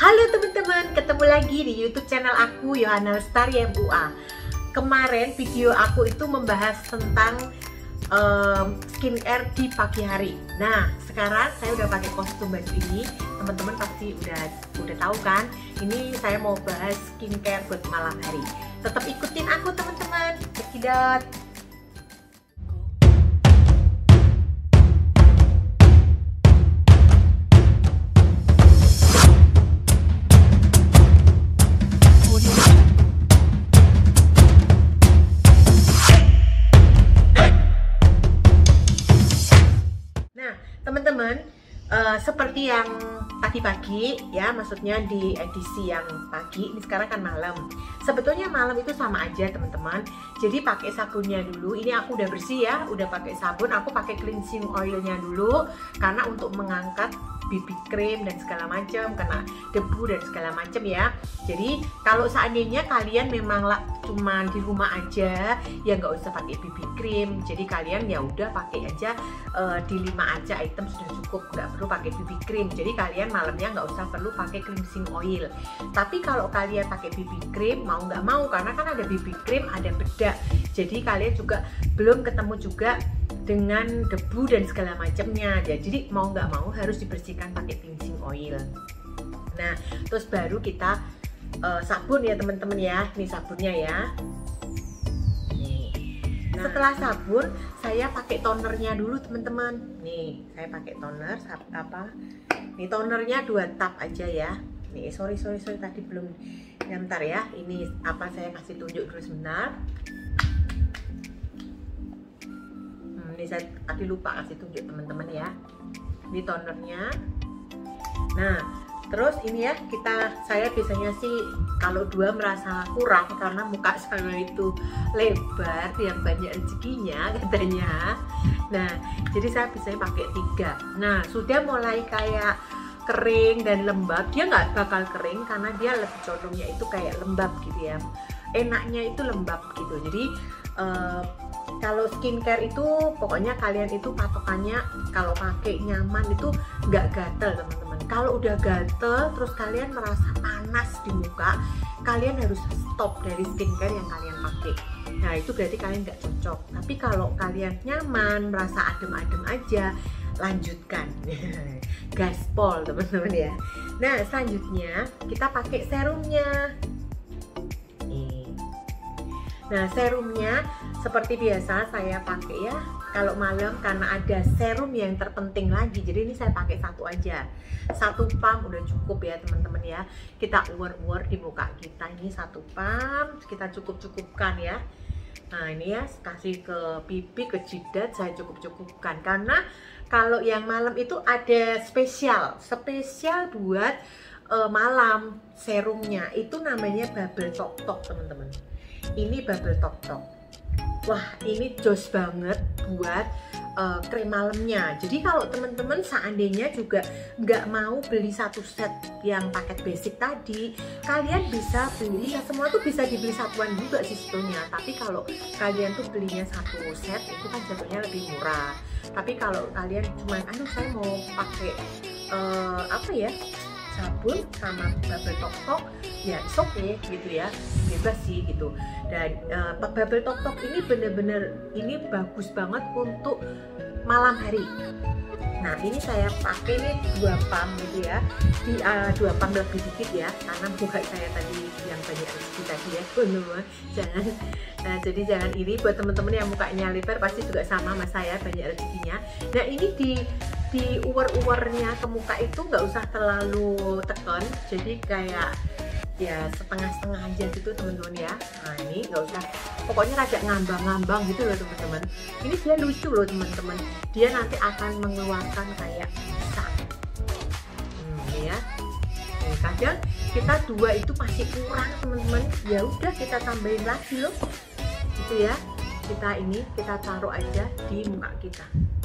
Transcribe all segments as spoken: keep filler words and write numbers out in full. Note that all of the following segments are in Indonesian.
Halo teman-teman, ketemu lagi di YouTube channel aku Yohana Lestari M U A. Kemarin video aku itu membahas tentang um, skincare di pagi hari. Nah, sekarang saya udah pakai kostum baju ini. Teman-teman pasti udah udah tahu kan? Ini saya mau bahas skincare buat malam hari. Tetap ikutin aku teman-teman. Cekidot. Teman-teman, uh, seperti yang tadi pagi ya, maksudnya di edisi yang pagi, ini sekarang kan malam. Sebetulnya malam itu sama aja teman-teman. Jadi pakai sabunnya dulu. Ini aku udah bersih ya, udah pakai sabun. Aku pakai cleansing oilnya dulu karena untuk mengangkat B B cream dan segala macam, kena debu dan segala macam ya. Jadi kalau seandainya kalian memang lah cuma di rumah aja, ya nggak usah pakai B B cream. Jadi kalian ya udah pakai aja uh, di lima aja item sudah cukup, nggak perlu pakai B B cream. Jadi kalian malamnya nggak usah perlu pakai cleansing oil. Tapi kalau kalian pakai B B cream, mau nggak mau, karena kan ada B B cream, ada bedak. Jadi kalian juga belum ketemu juga dengan debu dan segala macamnya. Jadi mau nggak mau harus dibersihkan pakai cleansing oil. Nah, terus baru kita uh, sabun ya teman-teman ya. Ini sabunnya ya. Nih. Nah, setelah sabun saya pakai tonernya dulu teman-teman. Nih, saya pakai toner apa? Nih tonernya dua tap aja ya. Nih, sorry sorry sorry tadi belum. Ya, bentar ya. Ini apa saya kasih tunjuk dulu sebentar. Ini saya tadi lupa kasih tunjuk teman-teman ya. Ini tonernya. Nah, terus ini ya, kita saya biasanya sih kalau dua merasa kurang karena muka saya itu lebar yang banyak rezekinya katanya. Nah, jadi saya biasanya pakai tiga. Nah, sudah mulai kayak kering dan lembab. Dia nggak bakal kering karena dia lebih condongnya itu kayak lembab gitu ya. Enaknya itu lembab gitu. Jadi uh, kalau skincare itu pokoknya kalian itu patokannya kalau pakai nyaman itu nggak gatel teman-teman. Kalau udah gatel terus kalian merasa panas di muka, kalian harus stop dari skincare yang kalian pakai. Nah itu berarti kalian nggak cocok. Tapi kalau kalian nyaman, merasa adem-adem aja, lanjutkan. Gaspol teman-teman ya. Nah selanjutnya kita pakai serumnya. Nah serumnya seperti biasa saya pakai ya kalau malam karena ada serum yang terpenting lagi. Jadi ini saya pakai satu aja, satu pump udah cukup ya teman-teman ya. Kita uar-uar di muka kita, ini satu pump kita cukup-cukupkan ya. Nah ini ya kasih ke pipi, ke jidat saya cukup-cukupkan karena kalau yang malam itu ada spesial, spesial buat uh, malam serumnya itu namanya Bubble Tok Tok teman-teman. Ini Bubble Tok Tok. Wah ini jos banget buat uh, krim malamnya. Jadi kalau teman-teman seandainya juga nggak mau beli satu set yang paket basic tadi, kalian bisa beli, ya semua tuh bisa dibeli satuan juga sih sebetulnya. Tapi kalau kalian tuh belinya satu set itu kan jatuhnya lebih murah. Tapi kalau kalian cuma, aduh saya mau pakai uh, apa ya, sabun sama Bubble Tok Tok, ya it's okay gitu ya, bebas sih gitu. Dan uh, Bubble Tok Tok ini bener-bener ini bagus banget untuk malam hari. Nah ini saya pakai nih dua pump gitu ya, di uh, dua pump lebih dikit ya, karena muka saya tadi yang banyak rezeki tadi ya teman-teman. Jangan, nah jadi jangan iri buat teman-teman yang mukanya lebar, pasti juga sama sama saya banyak rezekinya. Nah ini di di uar-uarnya ke muka itu nggak usah terlalu tekan, jadi kayak ya setengah-setengah aja gitu teman-teman ya. Nah ini nggak usah, pokoknya rada ngambang-ngambang gitu loh teman-teman. Ini dia lucu loh teman-teman, dia nanti akan mengeluarkan kayak pisang. Hmm, ini ya. Nih, kadang kita dua itu masih kurang teman-teman, ya udah kita tambahin lagi loh, gitu ya. Kita ini kita taruh aja di muka kita.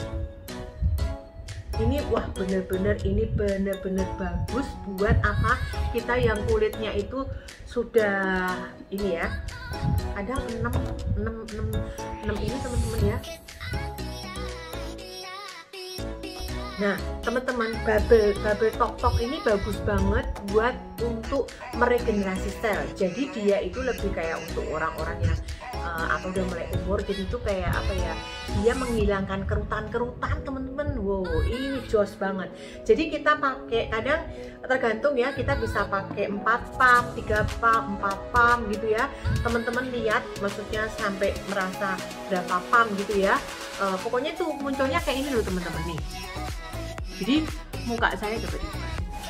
Ini wah bener-bener ini bener-bener bagus buat apa kita yang kulitnya itu sudah ini ya, ada enam enam enam enam ini teman-teman ya. Nah, teman-teman, bubble bubble tok tok ini bagus banget buat untuk meregenerasi sel. Jadi dia itu lebih kayak untuk orang-orang yang uh, apa udah mulai umur, jadi itu kayak apa ya? Dia menghilangkan kerutan-kerutan, teman-teman. Wow, ini jos banget. Jadi kita pakai, kadang tergantung ya, kita bisa pakai empat pump, tiga pump, empat pump gitu ya. Teman-teman lihat, maksudnya sampai merasa berapa pump gitu ya. Uh, pokoknya tuh munculnya kayak ini loh teman-teman nih. Jadi muka saya dapat dibuka.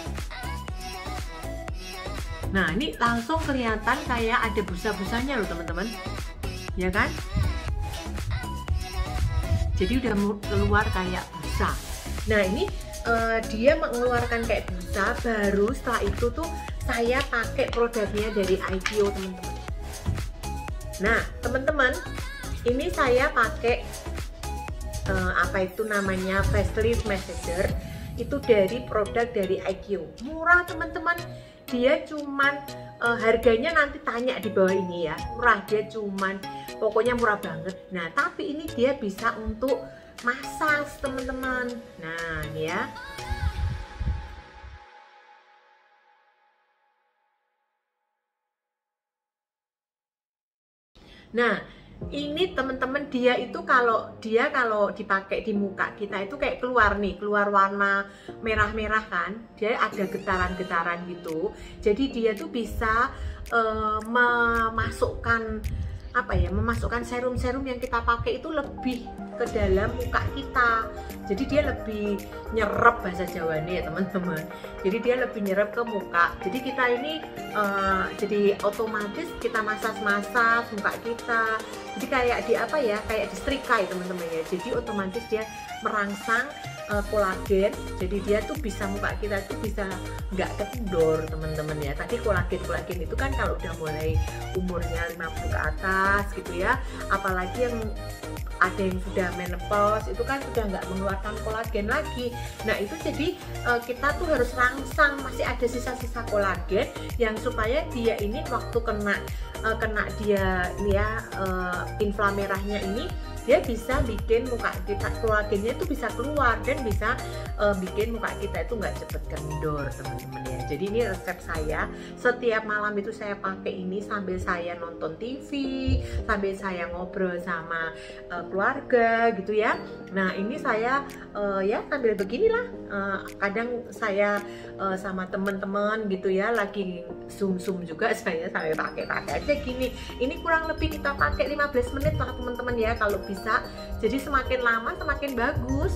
Nah, ini langsung kelihatan kayak ada busa-busanya loh teman-teman, ya kan? Jadi udah keluar kayak busa. Nah, ini uh, dia mengeluarkan kayak busa. Baru setelah itu tuh saya pakai produknya dari I P O teman-teman. Nah, teman-teman, ini saya pakai Uh, apa itu namanya facelift massager, itu dari produk dari I Q. Murah teman-teman, dia cuman uh, harganya nanti tanya di bawah ini ya, murah, dia cuman pokoknya murah banget. Nah, tapi ini dia bisa untuk massage teman-teman. Nah, ini ya. Nah, ini teman-teman, dia itu kalau dia kalau dipakai di muka kita itu kayak keluar nih, keluar warna merah-merah kan, dia ada getaran-getaran gitu. Jadi dia tuh bisa uh, memasukkan apa ya, memasukkan serum-serum yang kita pakai itu lebih ke dalam muka kita. Jadi dia lebih nyerap, bahasa Jawanya ya teman-teman. Jadi dia lebih nyerap ke muka. Jadi kita ini uh, jadi otomatis kita masas-masas muka kita. Jadi kayak di apa ya, kayak disetrika ya teman-teman ya. Jadi otomatis dia merangsang uh, kolagen. Jadi dia tuh bisa, muka kita tuh bisa nggak kendor teman-teman ya. Tadi kolagen kolagen itu kan kalau udah mulai umurnya lima puluh ke atas gitu ya. Apalagi yang ada yang sudah menopause itu kan sudah nggak mengeluarkan kolagen lagi. Nah itu jadi uh, kita tuh harus rangsang, masih ada sisa-sisa kolagen yang supaya dia ini waktu kena uh, kena dia ini ya uh, inflam merahnya ini, dia bisa bikin muka kita, kolagennya itu bisa keluar dan bisa uh, bikin muka kita itu nggak cepet kendor teman-teman ya. Jadi ini resep saya, setiap malam itu saya pakai ini sambil saya nonton T V, sambil saya ngobrol sama uh, keluarga gitu ya. Nah ini saya uh, ya sambil beginilah, uh, kadang saya uh, sama teman-teman gitu ya, lagi zoom-zoom juga saya sambil pakai-pakai aja gini. Ini kurang lebih kita pakai lima belas menit lah teman-teman ya kalau bisa. Jadi semakin lama semakin bagus.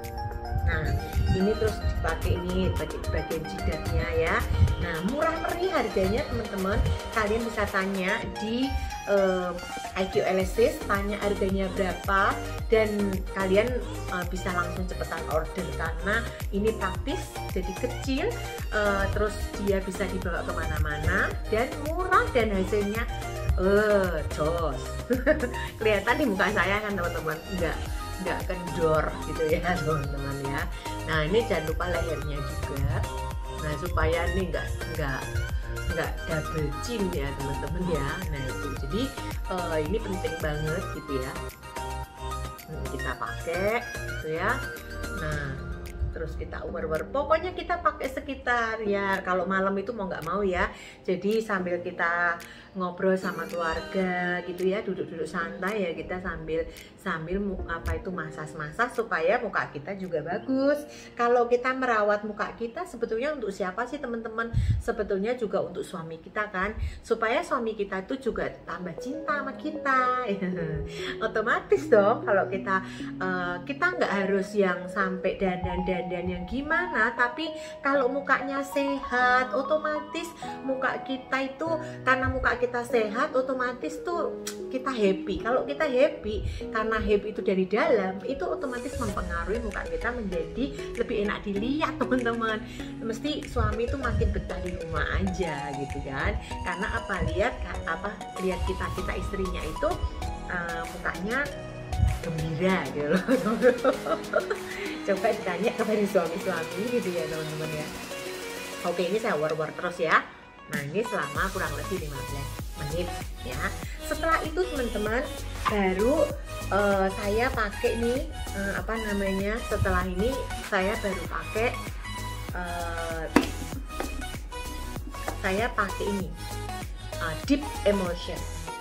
Nah ini terus dipakai ini bagian jidatnya ya. Nah murah meriah harganya teman-teman. Kalian bisa tanya di uh, I Q Elysis, tanya harganya berapa, dan kalian uh, bisa langsung cepetan order karena ini praktis, jadi kecil, uh, terus dia bisa dibawa kemana-mana dan murah dan hasilnya uh, jos. Kelihatan di muka saya kan teman-teman, enggak nggak kendor gitu ya teman-teman ya. Nah ini jangan lupa lehernya juga, nah supaya ini nggak nggak nggak double chin ya teman-teman ya. Nah itu jadi uh, ini penting banget gitu ya, hmm, kita pakai gitu ya. Nah terus kita umur-umur, pokoknya kita pakai sekitar ya, kalau malam itu mau nggak mau ya, jadi sambil kita ngobrol sama keluarga gitu ya, duduk-duduk santai ya, kita sambil sambil apa itu masas-masas supaya muka kita juga bagus. Kalau kita merawat muka kita sebetulnya untuk siapa sih teman-teman? Sebetulnya juga untuk suami kita kan, supaya suami kita itu juga tambah cinta sama kita. Otomatis dong kalau kita uh, kita nggak harus yang sampai dandan-dandan yang gimana, tapi kalau mukanya sehat otomatis muka kita itu, karena muka kita sehat otomatis tuh kita happy. Kalau kita happy, karena happy itu dari dalam, itu otomatis mempengaruhi muka kita menjadi lebih enak dilihat teman-teman. Mesti suami itu makin betah di rumah aja gitu kan, karena apa, lihat apa lihat kita kita istrinya itu uh, mukanya gembira gitu loh. Coba ditanya kepada suami-suami gitu ya teman-teman ya. Oke, ini saya war-war terus ya. Nah ini selama kurang lebih lima belas menit ya. Setelah itu teman-teman baru uh, saya pakai nih uh, apa namanya, setelah ini saya baru pakai uh, saya pakai ini uh, Deep Emotion.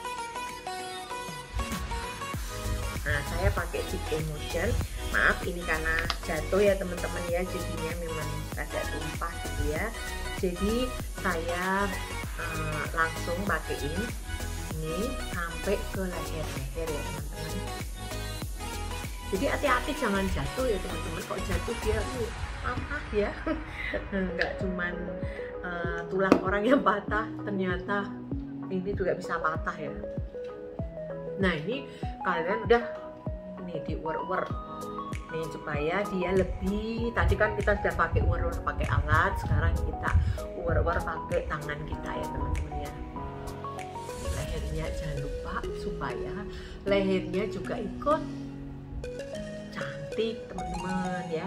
Nah, saya pakai Deep Emotion. Maaf ini karena jatuh ya teman-teman ya, jadinya memang agak tumpah gitu ya. Jadi saya uh, langsung pakein ini sampai ke leher-leher ya teman-teman. Jadi hati-hati jangan jatuh ya teman-teman. Kok jatuh dia uh, patah ya. Enggak cuman uh, tulang orang yang patah, ternyata ini juga bisa patah ya. Nah ini kalian udah nih diuwer-uwer nih supaya dia lebih, tadi kan kita sudah pakai uwer-uwer pakai alat, sekarang kita uwer-uwer pakai tangan kita ya teman-teman ya. Lehernya jangan lupa supaya lehernya juga ikut cantik teman-teman ya.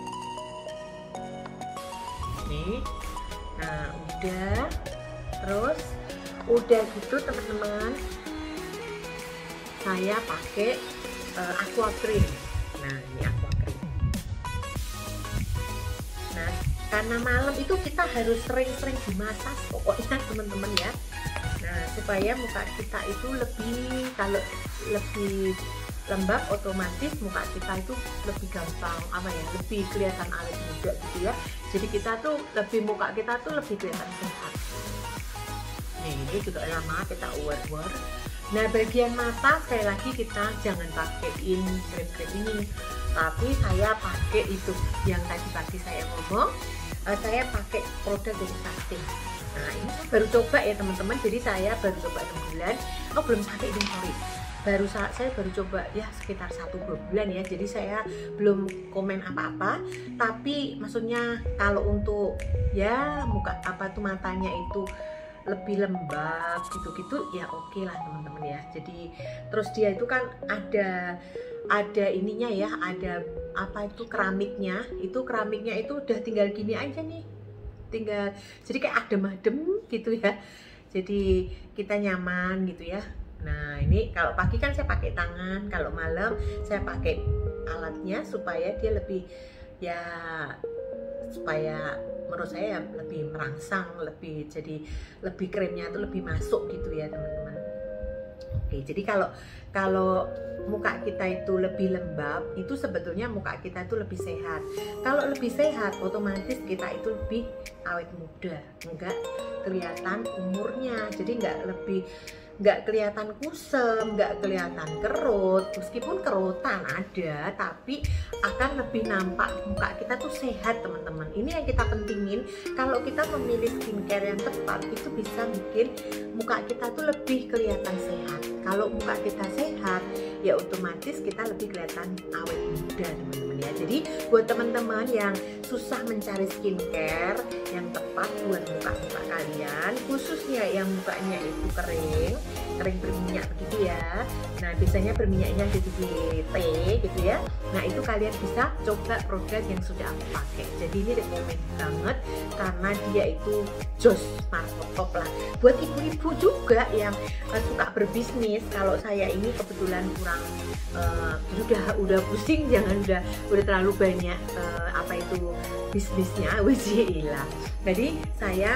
Nih, nah udah, terus udah gitu teman-teman, saya pakai uh, aqua cream. Nah ini aqua cream. Nah karena malam itu kita harus sering-sering dimasak pokoknya teman-teman ya. Nah supaya muka kita itu lebih, kalau lebih lembab otomatis muka kita itu lebih gampang apa ya, lebih kelihatan awet muda gitu ya. Jadi kita tuh lebih, muka kita tuh lebih kelihatan sehat. Nih ini juga lama kita uwer-uwer. Nah bagian mata sekali lagi kita jangan pakaiin krem-krem ini, tapi saya pakai itu yang tadi pagi saya ngomong, uh, saya pakai produk dari Sakti. Nah ini saya baru coba ya teman-teman, jadi saya baru coba enam bulan, oh belum pakai ini sorry, baru saya baru coba ya sekitar satu dua bulan ya, jadi saya belum komen apa-apa. Tapi maksudnya kalau untuk ya muka apa tuh matanya itu lebih lembab gitu-gitu ya oke okay lah teman-teman ya. Jadi terus dia itu kan ada ada ininya ya, ada apa itu keramiknya, itu keramiknya itu udah tinggal gini aja nih, tinggal jadi kayak adem-adem gitu ya, jadi kita nyaman gitu ya. Nah ini kalau pagi kan saya pakai tangan, kalau malam saya pakai alatnya supaya dia lebih ya, supaya menurut saya lebih merangsang, lebih jadi lebih kremnya itu lebih masuk gitu ya teman-teman. Oke, jadi kalau kalau muka kita itu lebih lembab, itu sebetulnya muka kita itu lebih sehat. Kalau lebih sehat, otomatis kita itu lebih awet muda, enggak kelihatan umurnya, jadi enggak lebih nggak kelihatan kusem, nggak kelihatan kerut, meskipun kerutan ada, tapi akan lebih nampak muka kita tuh sehat teman-teman. Ini yang kita pentingin, kalau kita memilih skincare yang tepat itu bisa bikin muka kita tuh lebih kelihatan sehat. Kalau muka kita sehat, ya otomatis kita lebih kelihatan awet muda teman-teman ya. Jadi buat teman-teman yang susah mencari skincare yang tepat buat muka-muka kalian, khususnya yang mukanya itu kering, kering berminyak begitu ya. Nah biasanya berminyaknya jadi di T gitu ya. Nah itu kalian bisa coba produk yang sudah aku pakai. Jadi ini rekomen banget karena dia itu jos, mantap top lah. Buat ibu-ibu juga yang uh, suka berbisnis. Kalau saya ini kebetulan kurang uh, udah udah pusing, jangan udah udah terlalu banyak uh, apa itu bisnisnya, wajiblah. Jadi saya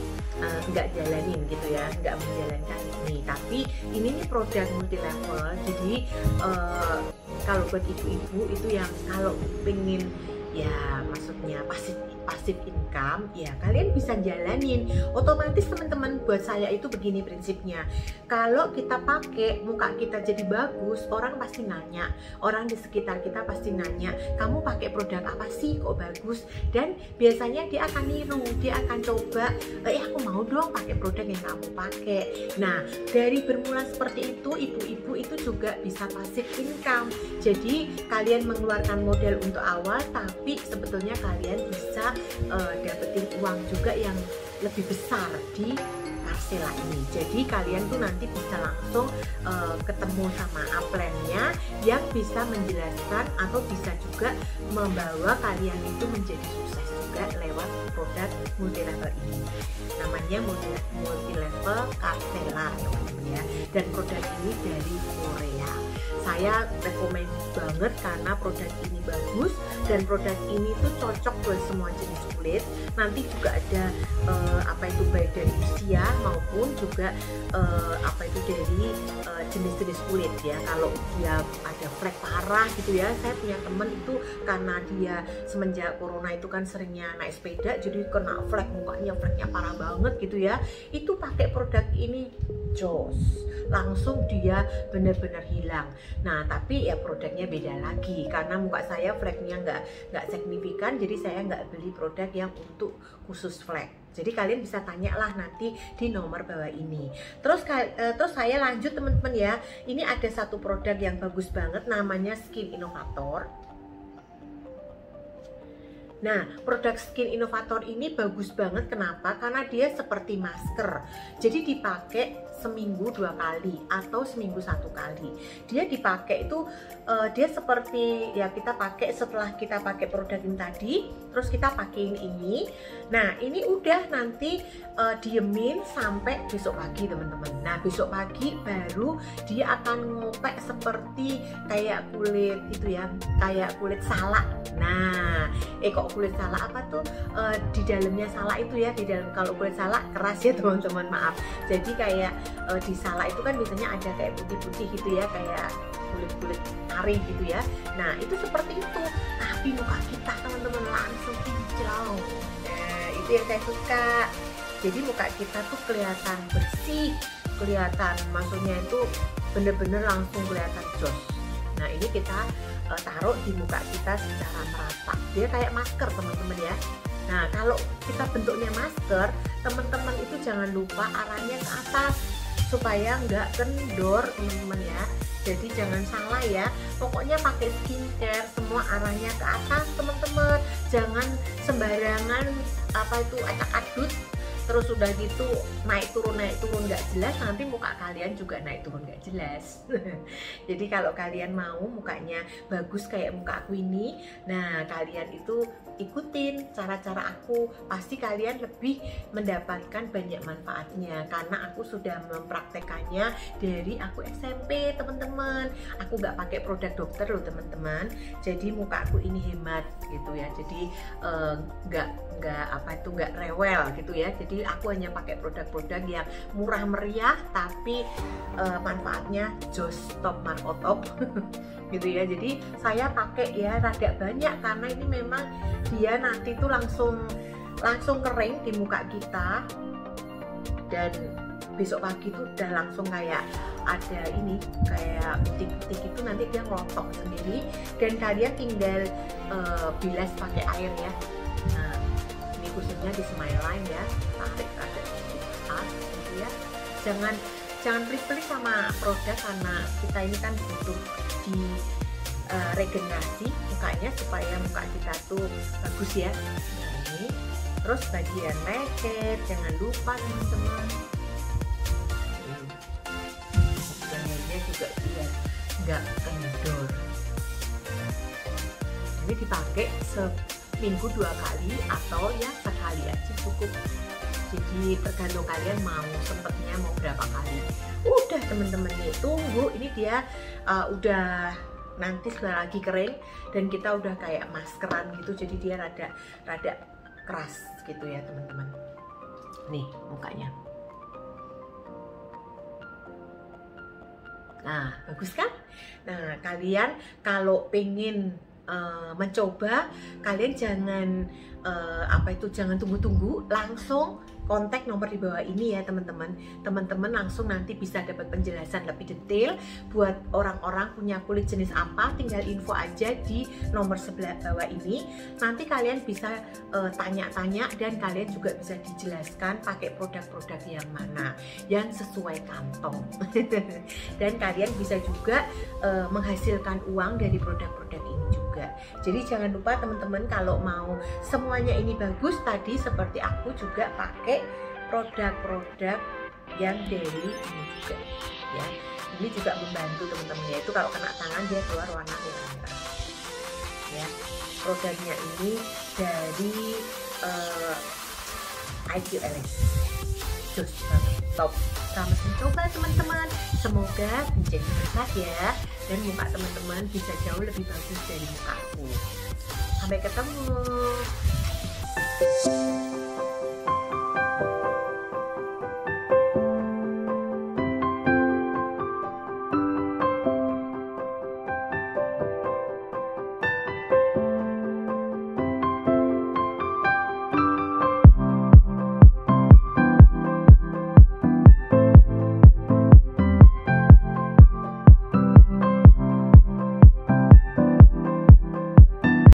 nggak uh, jalanin gitu ya, nggak menjalankan ini. Tapi ini nih produk multi level. Jadi uh, kalau buat ibu-ibu itu yang kalau pengen ya maksudnya pasif pasif income ya kalian bisa jalanin. Otomatis teman-teman, buat saya itu begini prinsipnya, kalau kita pakai muka kita jadi bagus, orang pasti nanya, orang di sekitar kita pasti nanya, kamu pakai produk apa sih kok bagus? Dan biasanya dia akan niru, dia akan coba, eh aku mau dong pakai produk yang kamu pakai. Nah dari bermula seperti itu, ibu-ibu itu juga bisa pasif income. Jadi kalian mengeluarkan modal untuk awal, tapi sebetulnya kalian bisa uh, dapetin uang juga yang lebih besar di Karsela ini. Jadi kalian tuh nanti bisa langsung uh, ketemu sama upline-nya yang bisa menjelaskan atau bisa juga membawa kalian itu menjadi sukses juga lewat produk multi level ini. Namanya multi, multi level Karsela teman-teman ya. Dan produk ini dari Korea. Saya rekomend banget karena produk ini bagus dan produk ini tuh cocok buat semua jenis kulit. Nanti juga ada uh, apa itu baik dari usia maupun juga uh, apa itu dari uh, jenis-jenis kulit ya. Kalau dia ada flek parah gitu ya, saya punya temen itu karena dia semenjak corona itu kan seringnya naik sepeda, jadi kena flek, mukanya fleknya parah banget gitu ya. Itu pakai produk ini jos, langsung dia benar-benar hilang. Nah tapi ya produknya beda lagi karena muka saya fleknya nggak nggak signifikan, jadi saya nggak beli produk yang untuk khusus flek. Jadi kalian bisa tanyalah nanti di nomor bawah ini. Terus uh, terus saya lanjut teman-teman ya. Ini ada satu produk yang bagus banget namanya Skin Innovator. Nah, produk Skin Innovator ini bagus banget. Kenapa? Karena dia seperti masker. Jadi dipakai seminggu dua kali atau seminggu satu kali. Dia dipakai itu uh, dia seperti ya kita pakai setelah kita pakai produk ini tadi, terus kita pakein ini. Nah, ini udah nanti uh, diemin sampai besok pagi teman-teman. Nah, besok pagi baru dia akan ngopek seperti kayak kulit itu ya, kayak kulit salak. Nah, eh kok kulit salak apa tuh? Uh, di dalamnya salak itu ya, di dalam kalau kulit salak keras ya teman-teman, maaf. Jadi kayak uh, di salak itu kan biasanya ada kayak putih-putih gitu ya, kayak kulit-kulit kari gitu ya. Nah, itu seperti itu. Tapi muka kita teman-teman langsung hijau. Nah, itu yang saya suka. Jadi muka kita tuh kelihatan bersih, kelihatan maksudnya itu bener-bener langsung kelihatan jos. Nah, ini kita uh, taruh di muka kita secara merata. Dia kayak masker teman-teman ya. Nah, kalau kita bentuknya masker, teman-teman itu jangan lupa arahnya ke atas supaya nggak kendor teman-teman ya. Jadi jangan salah ya, pokoknya pakai skincare semua arahnya ke atas teman-teman. Jangan sembarangan apa itu acak-adut, terus udah gitu naik turun naik turun nggak jelas, nanti muka kalian juga naik turun nggak jelas. Jadi kalau kalian mau mukanya bagus kayak muka aku ini, nah kalian itu ikutin cara-cara aku, pasti kalian lebih mendapatkan banyak manfaatnya karena aku sudah mempraktekannya dari aku S M P teman-teman. Aku nggak pakai produk dokter loh teman-teman, jadi muka aku ini hemat gitu ya. Jadi nggak uh, nggak apa itu nggak rewel gitu ya. Jadi aku hanya pakai produk-produk yang murah meriah tapi uh, manfaatnya jos top markotop gitu ya. Jadi saya pakai ya rada banyak karena ini memang dia nanti tuh langsung langsung kering di muka kita dan besok pagi tuh udah langsung kayak ada ini kayak putih-putih gitu, nanti dia ngelotok sendiri dan kalian tinggal uh, bilas pakai air ya. Nah, ini khususnya di Smileline ya, tarik rada sedikit atas gitu ya. Jangan jangan pelit-pelit sama produk karena kita ini kan butuh di uh, regenerasi mukanya supaya muka kita tuh bagus ya. Nah, ini terus bagian leher jangan lupa teman-teman, lehernya juga biar nggak kendor. Ini dipakai seminggu dua kali atau ya sekali aja cukup. Jadi tergantung kalian mau sempetnya mau berapa kali. Udah temen-temen nih, tunggu ini dia uh, udah nanti sebentar lagi kering dan kita udah kayak maskeran gitu, jadi dia rada rada keras gitu ya teman-teman. Nih mukanya. Nah bagus kan? Nah kalian kalau pengen uh, mencoba, kalian jangan uh, apa itu jangan tunggu-tunggu, langsung kontak nomor di bawah ini ya teman-teman. Teman-teman langsung nanti bisa dapat penjelasan lebih detail. Buat orang-orang punya kulit jenis apa, tinggal info aja di nomor sebelah bawah ini. Nanti kalian bisa tanya-tanya uh, dan kalian juga bisa dijelaskan pakai produk-produk yang mana yang sesuai kantong. Dan kalian bisa juga uh, menghasilkan uang dari produk-produk ini juga. Jadi jangan lupa teman-teman, kalau mau semuanya ini bagus tadi seperti aku juga pakai produk-produk yang dari ini juga ya. Ini juga membantu teman-teman, yaitu kalau kena tangan dia keluar warna merah ya. Produknya ini dari uh, I Q L S. Just banget. stop. Selamat mencoba teman-teman, semoga menjadi berkah ya, dan muka teman-teman bisa jauh lebih bagus dari mukaku. Sampai ketemu.